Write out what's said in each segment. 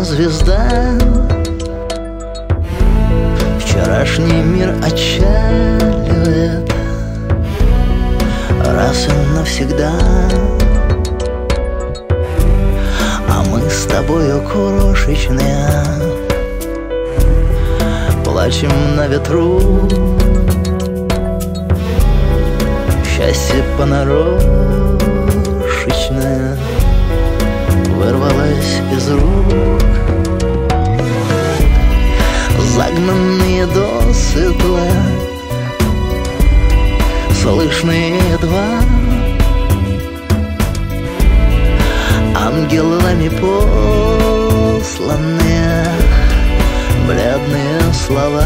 звезда. Вчерашний мир отчаливает раз и навсегда. А мы с тобою крошечные, плачем на ветру. Счастье понарошечное вырвалось из рук. Загнанные досыта, слышные едва, ангелами посланные бледные слова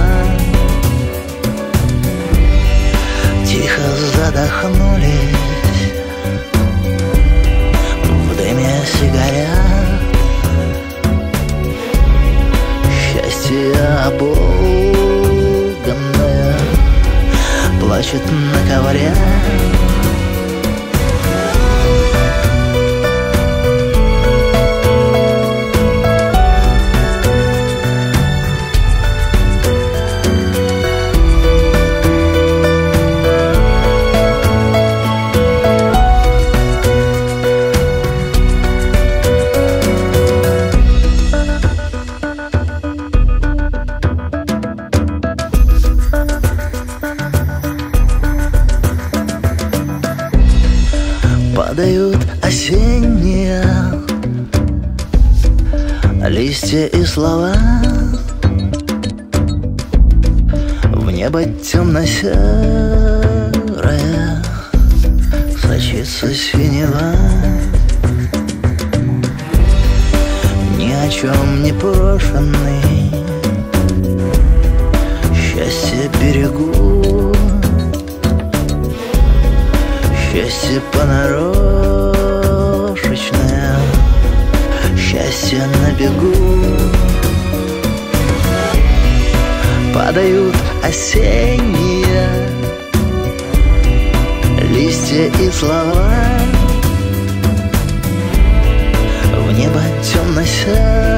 тихо задохнулись в дыме сигарет. Счастье оболганное плачет на ковре. Падают осенние листья и слова, в небо темно-серое сочится синева. Ни о чем не брошенный счастье берегу. Счастье понарошечное, счастье на бегу. Падают осенние листья и слова, в небо темно-серое